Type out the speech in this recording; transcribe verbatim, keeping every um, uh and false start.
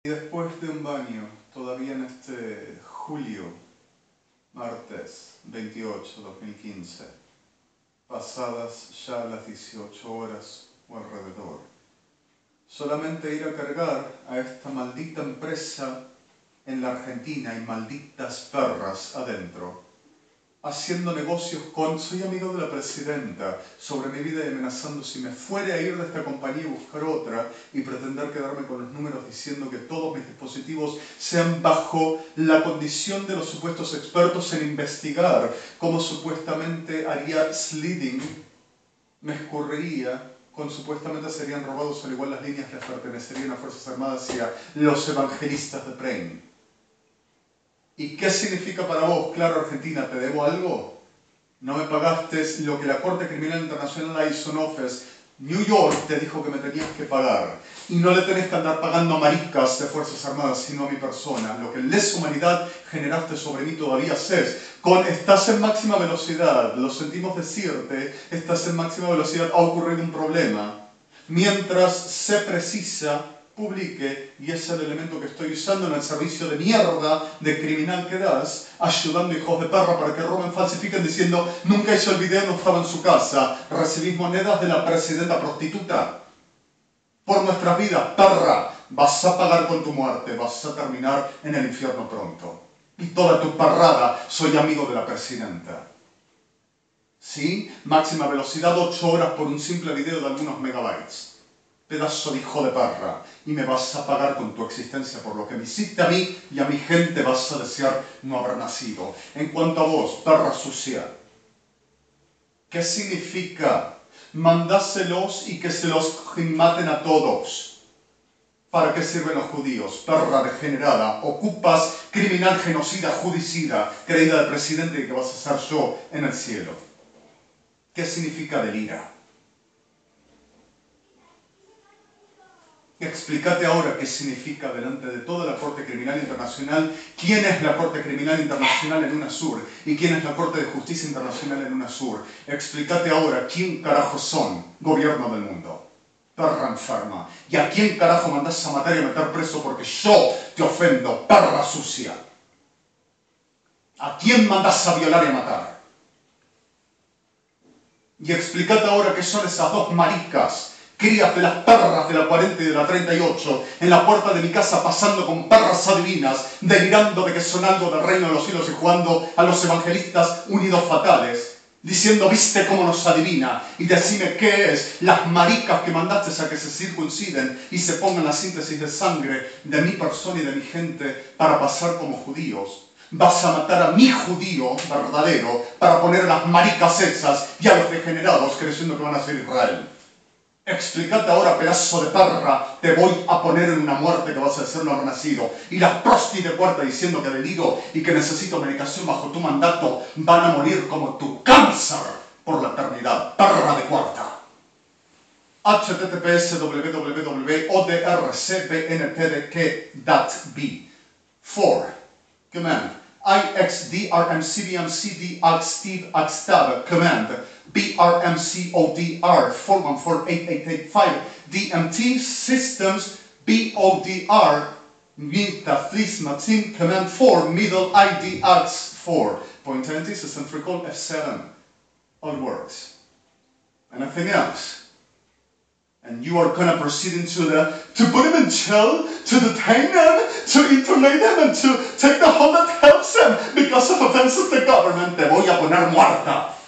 Y después de un baño, todavía en este julio, martes veintiocho de dos mil quince, pasadas ya las dieciocho horas o alrededor, solamente ir a cargar a esta maldita empresa en la Argentina y malditas perras adentro, haciendo negocios con, soy amigo de la presidenta, sobre mi vida y amenazando si me fuere a ir de esta compañía y buscar otra y pretender quedarme con los números diciendo que todos mis dispositivos sean bajo la condición de los supuestos expertos en investigar cómo supuestamente haría sliding, me escurriría, con supuestamente serían robados al igual las líneas que pertenecerían a Fuerzas Armadas y a los evangelistas de Brain. ¿Y qué significa para vos? Claro, Argentina, ¿te debo algo? No me pagaste lo que la Corte Criminal Internacional Ison Office, New York, te dijo que me tenías que pagar. Y no le tenés que andar pagando a maricas de Fuerzas Armadas, sino a mi persona. Lo que en lesa humanidad generaste sobre mí todavía haces. Con estás en máxima velocidad, lo sentimos decirte, estás en máxima velocidad, ha ocurrido un problema. Mientras se precisa, publique, y es el elemento que estoy usando en el servicio de mierda de criminal que das, ayudando hijos de perra para que roben, falsifiquen, diciendo nunca hizo el video, no estaba en su casa, recibís monedas de la presidenta prostituta. Por nuestras vidas, perra, vas a pagar con tu muerte, vas a terminar en el infierno pronto. Y toda tu parrada, soy amigo de la presidenta. ¿Sí? Máxima velocidad, ocho horas por un simple video de algunos megabytes. Pedazo de hijo de perra, y me vas a pagar con tu existencia por lo que me hiciste a mí y a mi gente vas a desear no haber nacido. En cuanto a vos, perra sucia, ¿qué significa? Mandáselos y que se los maten a todos. ¿Para qué sirven los judíos? Perra degenerada, ocupas, criminal, genocida, judicida, creída del presidente y que vas a ser yo en el cielo. ¿Qué significa delira? Explícate ahora qué significa delante de toda la Corte Criminal Internacional, quién es la Corte Criminal Internacional en UNASUR y quién es la Corte de Justicia Internacional en UNASUR. Explícate ahora quién carajo son, gobierno del mundo, perra enferma, y a quién carajo mandás a matar y a meter preso porque yo te ofendo, perra sucia. ¿A quién mandás a violar y a matar? Y explícate ahora qué son esas dos maricas, crías de las perras de la cuarenta y de la treinta y ocho, en la puerta de mi casa pasando con perras adivinas, delirando de que son algo del reino de los cielos y jugando a los evangelistas unidos fatales, diciendo, ¿viste cómo nos adivina? Y decime qué es, las maricas que mandaste a que se circunciden y se pongan la síntesis de sangre de mi persona y de mi gente para pasar como judíos. Vas a matar a mi judío verdadero para poner a las maricas esas y a los degenerados creyendo que van a ser Israel. Explícate ahora, pedazo de perra, te voy a poner en una muerte que vas a ser no renacido. Y las prostis de puerta diciendo que deliro y que necesito medicación bajo tu mandato van a morir como tu cáncer por la eternidad. Perra de cuarta. H T T P S w w w punto o d r c p n t d k punto b four. Command. I X D R M C D M C D X Steve X Tab. Command. B R M C O D R four one four eight eight eight five D M T Systems B O D R Mita Flisma Team Command four Middle I D X four point twenty System Free Call F seven. All works. Anything else? And you are gonna proceed into the to put him in jail, to detain him, to internate him, and to take the hold that helps him because of offenses to government. Te voy a poner muerta.